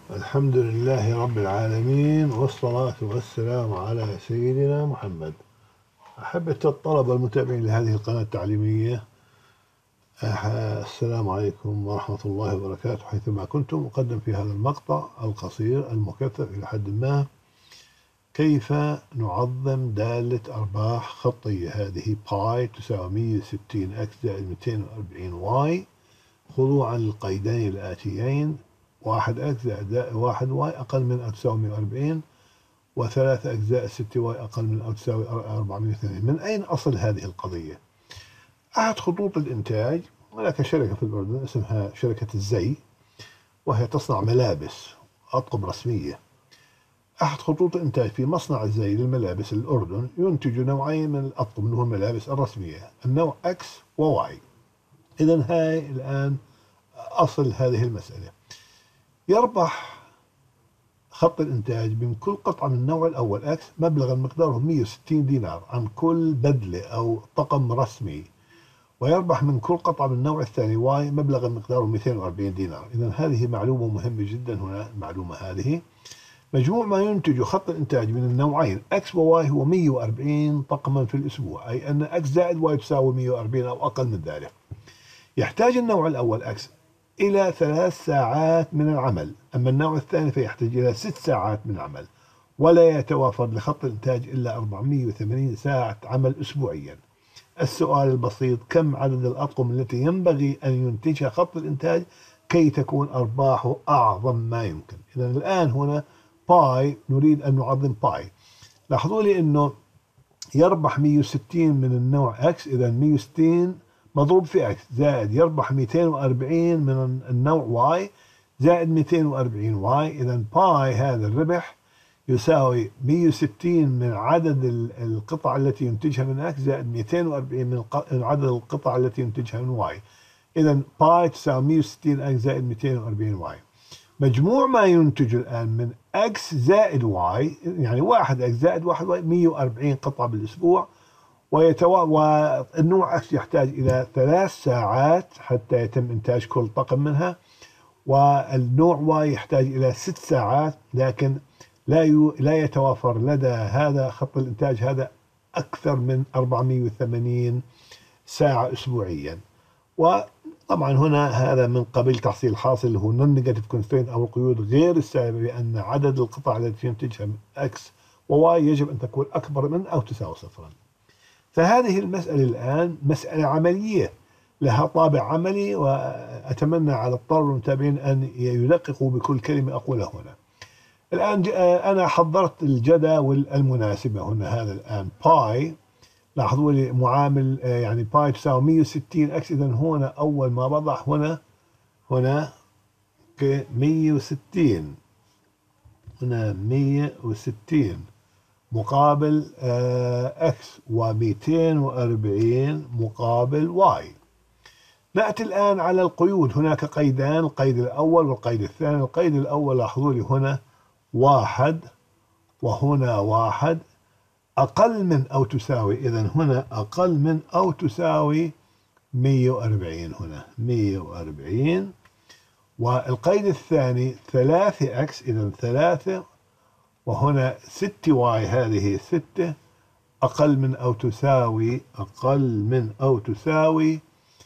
الحمد لله رب العالمين، والصلاة والسلام على سيدنا محمد. أحبة الطلبة المتابعين لهذه القناة التعليمية، السلام عليكم ورحمة الله وبركاته. حيثما كنتم أقدم في هذا المقطع القصير المكثف إلى حد ما كيف نعظم دالة أرباح خطية. هذه باي تساوي 160 إكس زائد 240 واي خضوعا للقيدين الآتيين: 1 إكس زائد 1 واي أقل من أو تساوي 140، و3 إكس زائد 6 واي أقل من أو تساوي 480. من أين أصل هذه القضية؟ أحد خطوط الإنتاج، هناك شركة في الأردن اسمها شركة الزي، وهي تصنع ملابس أطقم رسمية. أحد خطوط الإنتاج في مصنع الزي للملابس الأردن ينتج نوعين من الأطقم اللي هو الملابس الرسمية، النوع إكس وواي. إذا هاي الآن أصل هذه المسألة. يربح خط الإنتاج من كل قطعة من النوع الأول إكس مبلغا مقداره 160 دينار عن كل بدلة أو طقم رسمي، ويربح من كل قطعة من النوع الثاني واي مبلغا مقداره 240 دينار. إذا هذه معلومة مهمة جدا. هنا المعلومة هذه: مجموع ما ينتج خط الإنتاج من النوعين إكس وواي هو 140 طقما في الأسبوع، أي أن إكس زائد واي تساوي 140 أو أقل من ذلك. يحتاج النوع الأول إكس إلى 3 ساعات من العمل، أما النوع الثاني فيحتاج إلى 6 ساعات من العمل، ولا يتوافر لخط الإنتاج إلا 480 ساعة عمل أسبوعيا. السؤال البسيط: كم عدد الأطقم التي ينبغي أن ينتجها خط الإنتاج كي تكون أرباحه أعظم ما يمكن؟ إذا الآن هنا باي، نريد أن نعظم باي. لاحظوا لي أنه يربح 160 من النوع إكس، إذا 160 مضروب في إكس زائد يربح 240 من النوع واي زائد 240 واي. إذا باي هذا الربح يساوي 160 من عدد القطع التي ينتجها من إكس زائد 240 من عدد القطع التي ينتجها من واي. إذا باي تساوي 160 إكس زائد 240 واي. مجموع ما ينتج الآن من إكس زائد واي، يعني 1 إكس زائد 1 واي، 140 قطعة بالأسبوع. والنوع إكس يحتاج إلى 3 ساعات حتى يتم إنتاج كل طقم منها، والنوع واي يحتاج إلى 6 ساعات، لكن لا يتوافر لدى هذا خط الإنتاج هذا أكثر من 480 ساعة أسبوعيا. وطبعا هنا هذا من قبيل تحصيل حاصل، اللي هو نون نيجاتيف كونسترينت أو القيود غير السالبة، بأن عدد القطع التي ينتجها من إكس وواي يجب أن تكون أكبر من أو تساوي صفرا. فهذه المسألة الآن مسألة عملية لها طابع عملي، وأتمنى على الطلبة المتابعين أن يدققوا بكل كلمة أقولها هنا. الآن أنا حضرت الجداول المناسبة هنا. هذا الآن باي، لاحظوا لي معامل، يعني باي تساوي 160 إكس. إذا هنا أول ما بضع هنا 160، هنا 160 مقابل اكس، و240 مقابل واي. نأتي الآن على القيود. هناك قيدان، القيد الأول والقيد الثاني. القيد الأول لاحظوا لي هنا 1 وهنا 1 أقل من أو تساوي، إذا هنا أقل من أو تساوي 140، هنا 140. والقيد الثاني 3 إكس، إذا 3، وهنا 6 واي، هذه 6 أقل من أو تساوي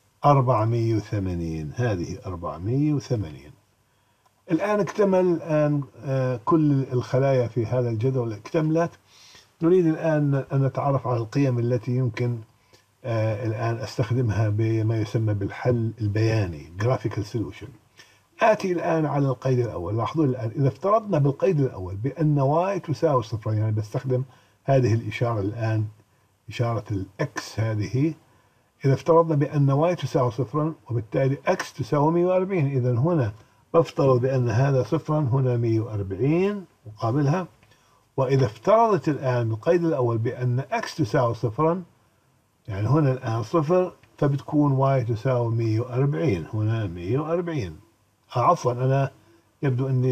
480، هذه 480. الآن اكتمل كل الخلايا في هذا الجدول اكتملت. نريد الآن أن نتعرف على القيم التي يمكن الآن أستخدمها بما يسمى بالحل البياني Graphical Solution. آتي الآن على القيد الأول. لاحظوا الآن إذا افترضنا بالقيد الأول بأن واي تساوي صفر، يعني بستخدم هذه الإشارة الآن، إشارة الإكس هذه. إذا افترضنا بأن واي تساوي صفرا وبالتالي إكس تساوي 140، إذا هنا بفترض بأن هذا صفرا، هنا 140 مقابلها. وإذا افترضت الآن بالقيد الأول بأن إكس تساوي صفرا، يعني هنا الآن صفر، فبتكون واي تساوي 140، هنا 140. عفوا، أنا يبدو أني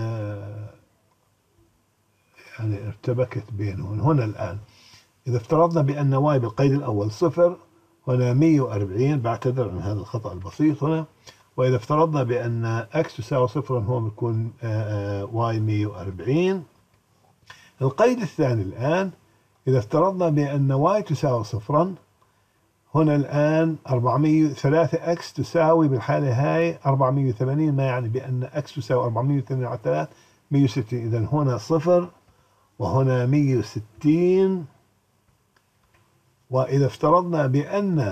يعني ارتبكت بينهم. هنا الآن إذا افترضنا بأن واي بالقيد الأول صفر، هنا 140، بعتذر عن هذا الخطأ البسيط هنا. وإذا افترضنا بأن اكس تساوي صفرا هون بيكون واي 140. القيد الثاني الآن إذا افترضنا بأن واي تساوي صفرا، هنا الآن 3 اكس تساوي بالحالة هاي 480، ما يعني بأن اكس تساوي 480 على 3 160. إذا هنا صفر وهنا 160. وإذا افترضنا بأن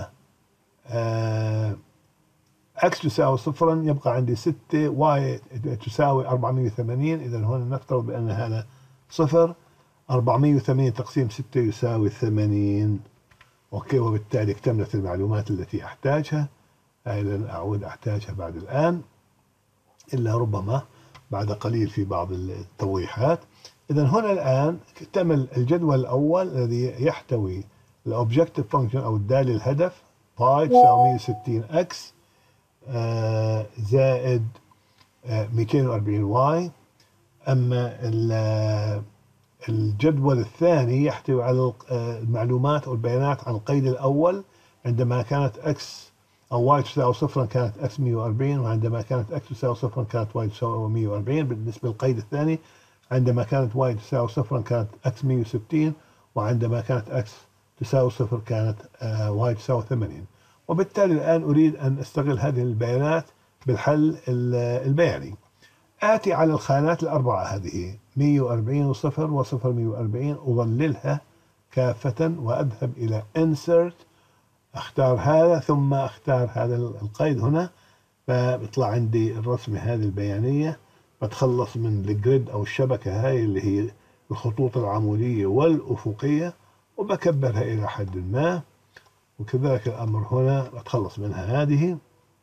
اكس تساوي صفرا يبقى عندي 6 واي تساوي 480. إذا هنا نفترض بأن هذا صفر. 480 تقسيم 6 يساوي 80. أوكي، وبالتالي اكتملت المعلومات التي أحتاجها. هاي لن أعود أحتاجها بعد الآن، إلا ربما بعد قليل في بعض التوضيحات. إذا هنا الآن اكتمل الجدول الأول الذي يحتوي الأوبجكتيف فانكشن أو الدالة الهدف باي تساوي 160 اكس زائد 240 واي. أما الجدول الثاني يحتوي على المعلومات أو البيانات عن القيد الأول، عندما كانت اكس أو واي تساوي صفرا كانت اكس 140، وعندما كانت اكس تساوي صفرا كانت واي تساوي 140. بالنسبة للقيد الثاني عندما كانت واي تساوي صفرا كانت اكس 160، وعندما كانت اكس تساوي صفر كانت واي تساوي 80. وبالتالي الآن أريد أن أستغل هذه البيانات بالحل البياني. آتي على الخانات الأربعة هذه 140 وصفر وصفر 140، أظللها كافة وأذهب إلى Insert، أختار هذا ثم أختار هذا القيد هنا، فبيطلع عندي الرسمة هذه البيانية. بتخلص من الجريد أو الشبكة هاي اللي هي الخطوط العمودية والأفقية وبكبرها إلى حد ما، وكذلك الأمر هنا بتخلص منها هذه.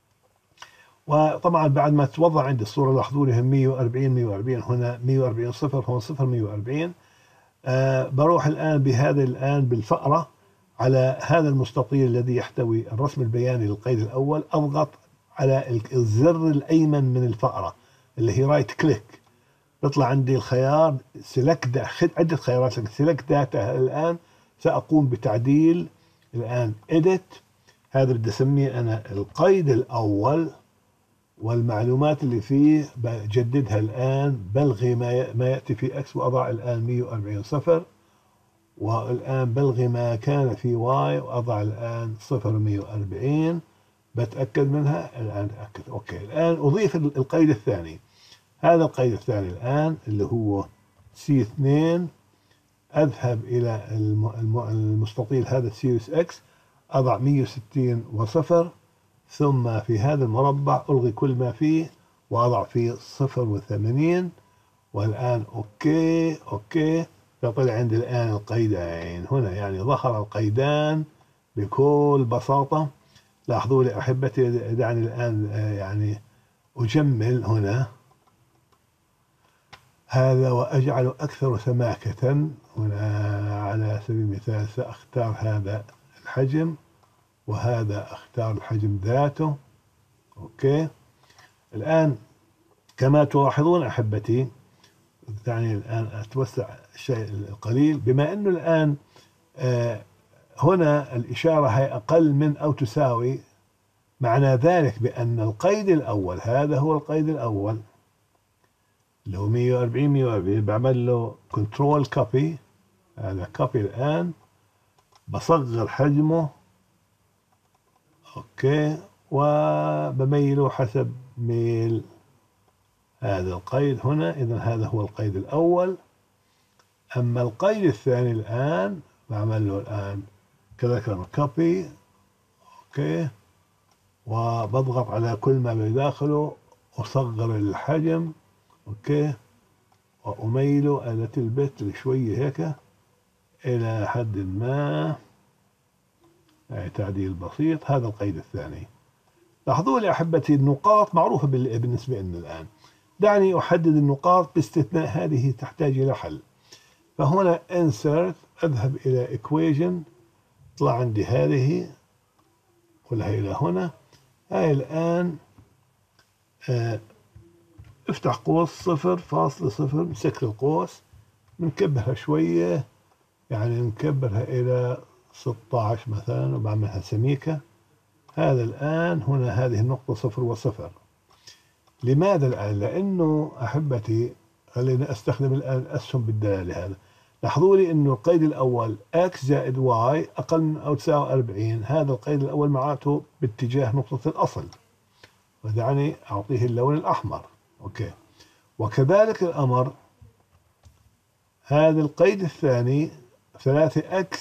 وطبعا بعد ما توضع عندي الصورة لاحظوا لي 140 140 هنا 140 صفر هون صفر 140. بروح الآن بالفأرة على هذا المستطيل الذي يحتوي الرسم البياني للقيد الأول، أضغط على الزر الأيمن من الفأرة اللي هي رايت كليك، بيطلع عندي الخيار سيلكت، عدة خيارات لك سيلكت داتا. الآن سأقوم بتعديل الآن edit، هذا بدي أسميه أنا القيد الأول، والمعلومات اللي فيه بجددها الآن، بلغي ما يأتي في اكس وأضع الآن 140 صفر، والآن بلغي ما كان في واي وأضع الآن صفر 140. بتأكد منها الآن، أتأكد أوكي. الآن أضيف القيد الثاني، هذا القيد الثاني الآن اللي هو C2. أذهب إلى المستطيل هذا سيريس اكس، أضع 160 وصفر، ثم في هذا المربع ألغي كل ما فيه وأضع فيه 0 و80. والآن أوكي فطلع عندي الآن القيدين هنا، يعني ظهر القيدان بكل بساطة. لاحظوا لي أحبتي، دعني الآن يعني أجمل هنا هذا وأجعله أكثر سماكة. هنا على سبيل المثال سأختار هذا الحجم، وهذا أختار الحجم ذاته. أوكي، الآن كما تلاحظون أحبتي، يعني الآن أتوسع الشيء القليل، بما أنه الآن هنا الإشارة هي أقل من أو تساوي، معنى ذلك بأن القيد الأول، هذا هو القيد الأول اللي هو 140 140، بعمل له كنترول كوبي، هذا كوبي الآن، بصغر حجمه أوكي، وبميله حسب ميل هذا القيد هنا. إذا هذا هو القيد الأول. أما القيد الثاني الآن بعمل له الآن كذا كوبي أوكي، وبضغط على كل ما بداخله وصغر الحجم أوكي، وأميله آلة البت شوية هيك إلى حد ما، تعديل بسيط. هذا القيد الثاني. لاحظوا لي أحبتي النقاط معروفة بالنسبة لنا الآن. دعني أحدد النقاط باستثناء هذه تحتاج إلى حل. فهنا insert، أذهب إلى equation، طلع عندي هذه كلها إلى هنا. هاي الآن افتح قوس 0.0، نسكر القوس، نكبرها شوية، يعني نكبرها إلى 16 مثلا، وبعملها سميكة هذا الآن هنا هذه النقطة 0 و0. لماذا الآن؟ لأنه أحبتي خلينا أستخدم الآن الأسهم بالدلالة. هذا لاحظوا لي أنه القيد الأول x زائد y أقل من أو تساوي 40. هذا القيد الأول معناته باتجاه نقطة الأصل، ودعني أعطيه اللون الأحمر. أوكي. وكذلك الأمر هذا القيد الثاني 3x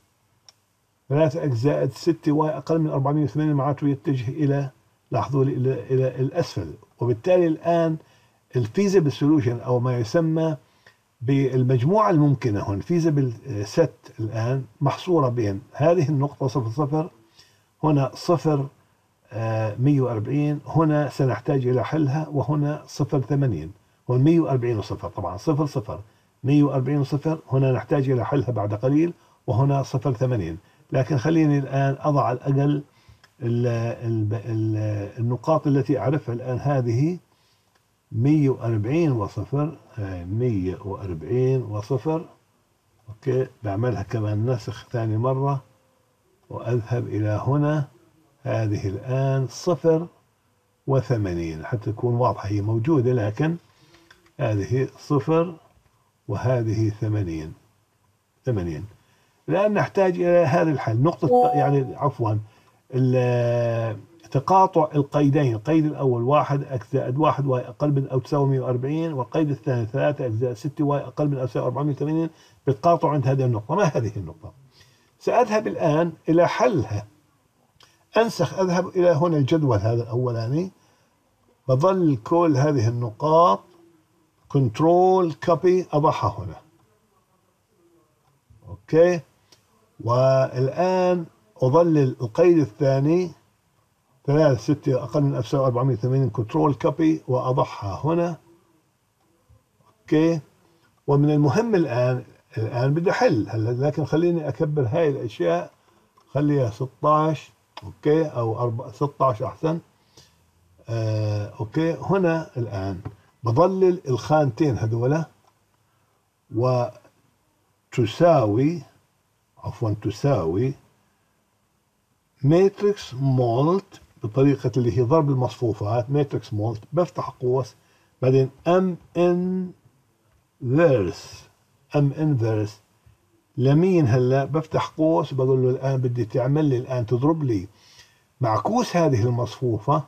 زائد 6y أقل من 480 معناته يتجه إلى، لاحظوا لي، إلى الأسفل. وبالتالي الآن الفيزبل سولوشن أو ما يسمى بالمجموعة الممكنة هون فيزبل ست الآن محصورة بين هذه النقطة 0 هنا 0 140، هنا سنحتاج إلى حلها، وهنا 0 80. هون 140 و0 طبعا 0 140 و0 هنا نحتاج إلى حلها بعد قليل، وهنا 0 80. لكن خليني الآن أضع على الأقل النقاط التي أعرفها الآن. هذه 140 و0، 140 و0. أوكي. بعملها كمان نسخ ثاني مرة وأذهب إلى هنا. هذه الآن 0 و80 حتى تكون واضحة، هي موجودة لكن هذه 0 وهذه 80. الآن نحتاج إلى هذا الحل، نقطة يعني عفوا تقاطع القيدين. القيد الأول 1x زائد 1y أقل من أو تساوي 140، والقيد الثاني 3x زائد 6y أقل من أو تساوي 480 بالتقاطع عند هذه النقطة. ما هذه النقطة؟ سأذهب الآن إلى حلها. أذهب إلى هنا الجدول هذا الأولاني، بظل كل هذه النقاط كنترول كوبي أضعها هنا. أوكي. والآن أظلل القيد الثاني 3 6 أقل من 480 كنترول كوبي وأضعها هنا. أوكي. ومن المهم الآن بدي أحل هلا، لكن خليني أكبر هاي الأشياء، خليها 16. أوكي. أو 16 أحسن. أوكي. هنا الآن بظلل الخانتين هذولا وتساوي ماتريكس مولت بطريقة اللي هي ضرب المصفوفات. ماتريكس مولت بفتح قوس بعدين ام انفيرس لمين هلا بفتح قوس بقول له الآن بدي تعمل لي الآن تضرب لي معكوس هذه المصفوفة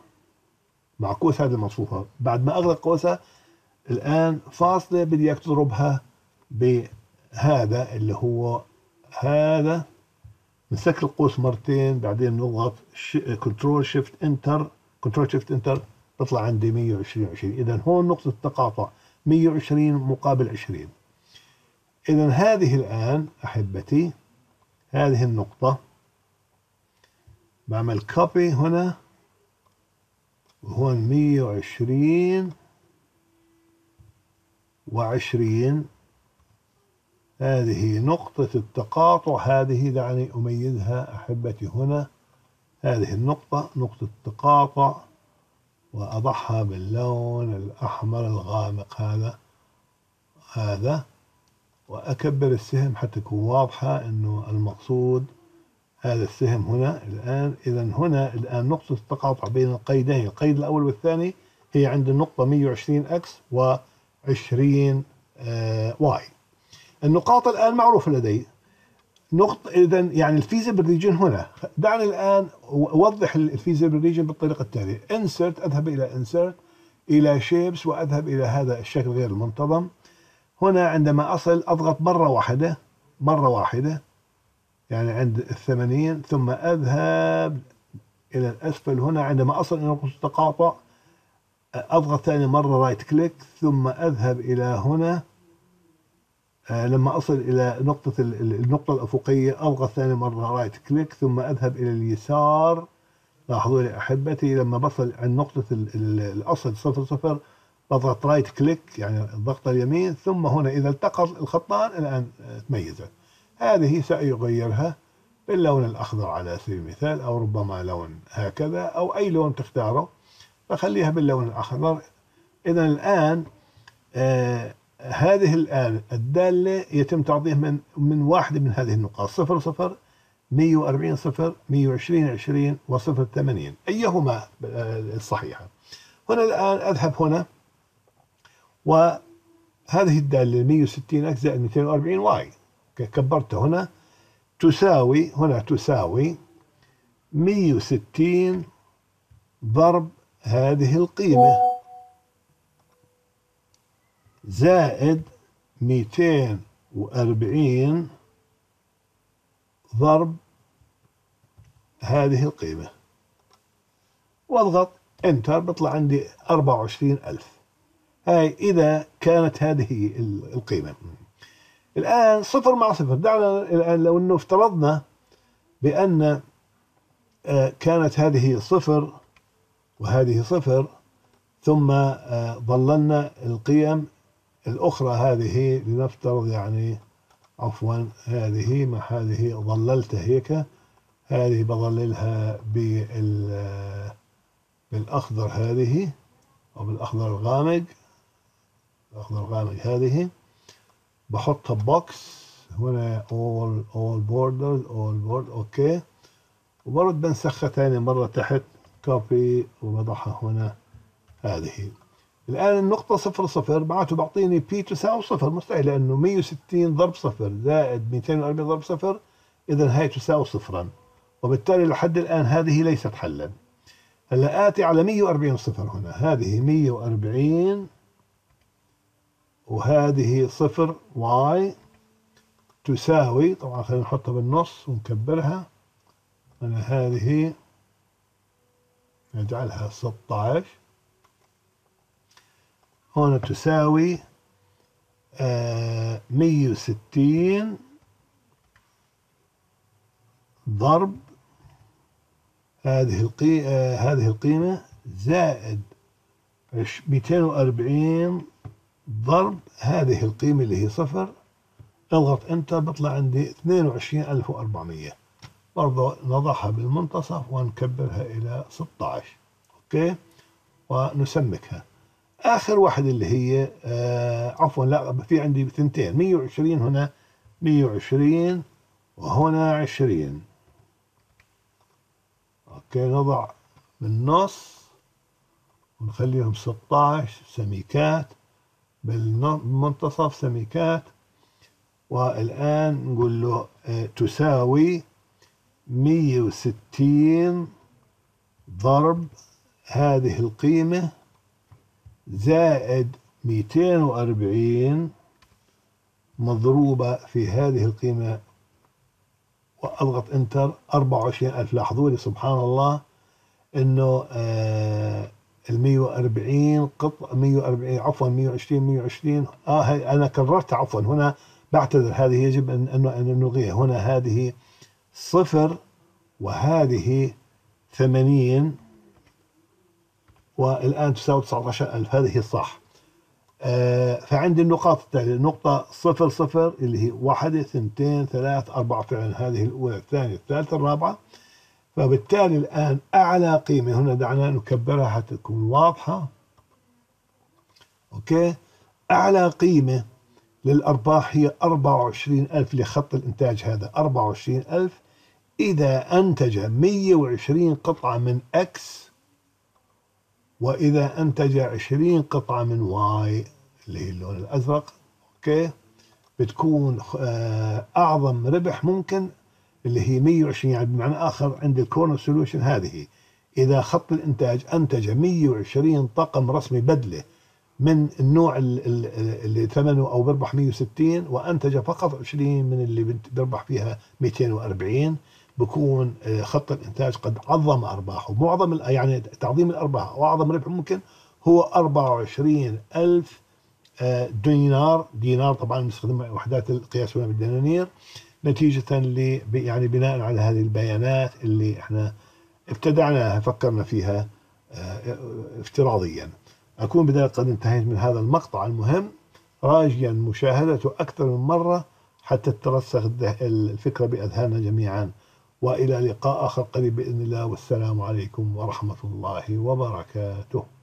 بعد ما أغلق قوسها الآن فاصلة بدي اياك تضربها بهذا اللي هو هذا. نسكر القوس مرتين بعدين نضغط كنترول شيفت انتر بطلع عندي 120 20. إذا هون نقطة التقاطع 120 مقابل 20. إذا هذه الآن أحبتي هذه النقطة بعمل كوبي هنا، وهون 120 و20. هذه نقطة التقاطع، هذه دعني أميزها أحبتي هنا. هذه النقطة نقطة التقاطع وأضعها باللون الأحمر الغامق هذا وأكبر السهم حتى تكون واضحة إنه المقصود هذا السهم هنا الآن. إذا هنا الآن نقطة التقاطع بين القيدين، القيد الأول والثاني، هي عند النقطة 120 x و20 y. النقاط الآن معروفة لدي. نقطة إذا يعني الفيزبل ريجن هنا. دعني الآن أوضح الفيزبل ريجن بالطريقة التالية. أذهب إلى إلى شيبس وأذهب إلى هذا الشكل غير المنتظم. هنا عندما أصل أضغط مرة واحدة يعني عند 80، ثم أذهب إلى الأسفل هنا عندما أصل إلى نقطة التقاطع أضغط ثاني مرة رايت كليك، ثم أذهب إلى هنا لما أصل إلى النقطة الأفقية أضغط ثاني مرة رايت كليك، ثم أذهب إلى اليسار. لاحظوا لي أحبتي لما بصل عند نقطة الأصل 0 بضغط رايت كليك يعني الضغط اليمين، ثم هنا إذا التقى الخطان الآن تميزت. هذه سأغيرها باللون الأخضر على سبيل المثال، أو ربما لون هكذا أو أي لون تختاره، فخليها باللون الأخضر. إذا الآن هذه الآن الدالة يتم تعطيه من واحدة من هذه النقاط 0 140 صفر، 120 20 وصفر 80، أيهما الصحيحة؟ هنا الآن أذهب هنا، وهذه الدالة 160 x زائد 240 y كبرت هنا تساوي 160 ضرب هذه القيمة زائد 240 ضرب هذه القيمة، واضغط انتر بطلع عندي 24,000. هاي إذا كانت هذه القيمة. الآن صفر مع صفر، دعنا الآن لو أنه افترضنا بأن كانت هذه صفر وهذه صفر، ثم ظللنا القيم الأخرى هذه، لنفترض يعني عفوا هذه مع هذه ظللتها هيك، هذه بظللها بالأخضر هذه، أو بالأخضر الغامق، الأخضر الغامق هذه بحطها بوكس هنا all borders أوكي، وبرد بنسخها ثاني مرة تحت كوبي وبضعها هنا هذه. الآن النقطة 0 0 معناته بعطيني بي تساوي صفر، مستحيل، لأنه 160 ضرب صفر زائد 240 ضرب صفر، إذا هاي تساوي صفرا، وبالتالي لحد الآن هذه ليست حلا. هلا آتي على 140 صفر هنا، هذه 140 وهذه صفر واي تساوي، طبعا خلينا نحطها بالنص ونكبرها، أنا هذه نجعلها 16 هنا تساوي 160 ضرب هذه القيمة زائد 240 ضرب هذه القيمة اللي هي صفر، اضغط انتر بطلع عندي 22,400. برضه نضعها بالمنتصف ونكبرها إلى 16 أوكي، ونسمكها. آخر واحد اللي هي عفوا لا، في عندي ثنتين، 120 هنا 120 وهنا 20 أوكي، نضع بالنص ونخليهم 16 سميكات، بالمنتصف سميكات، والآن نقول له تساوي 160 ضرب هذه القيمة زائد 240 مضروبة في هذه القيمة، وأضغط انتر 24,000. لاحظوا لي سبحان الله انه ال 140 140 عفوا 120 هاي انا كررتها عفوا، هنا بعتذر، هذه يجب ان نلغيها. هنا هذه صفر وهذه 80 والآن تساوي 19,000، هذه الصح. فعندي النقاط التالية، نقطة 0 0 اللي هي 1 2 3 4 فعلا، هذه الأولى الثانية الثالثة الرابعة. فبالتالي الآن أعلى قيمة هنا، دعنا نكبرها حتى تكون واضحة أوكي، أعلى قيمة للأرباح هي 24,000 لخط الإنتاج هذا، 24,000 إذا أنتج 120 قطعة من X، وإذا أنتج 20 قطعة من واي اللي هي اللون الأزرق أوكي، بتكون أعظم ربح ممكن اللي هي 120. يعني بمعنى آخر عند الكورنر سولوشن هذه، إذا خط الإنتاج أنتج 120 طقم رسمي بدلة من النوع اللي ثمنه أو بربح 160، وأنتج فقط 20 من اللي بربح فيها 240، بكون خط الإنتاج قد عظم أرباحه. معظم يعني تعظيم الأرباح وأعظم ربح ممكن هو 24,000 دينار، طبعا نستخدم وحدات القياس هنا بالدنانير، نتيجة يعني بناء على هذه البيانات اللي احنا ابتدعناها فكرنا فيها افتراضيا. أكون بذلك قد انتهيت من هذا المقطع المهم، راجيا مشاهدته أكثر من مرة حتى تترسخ الفكرة بأذهاننا جميعا. وإلى لقاء آخر قريب بإذن الله، والسلام عليكم ورحمة الله وبركاته.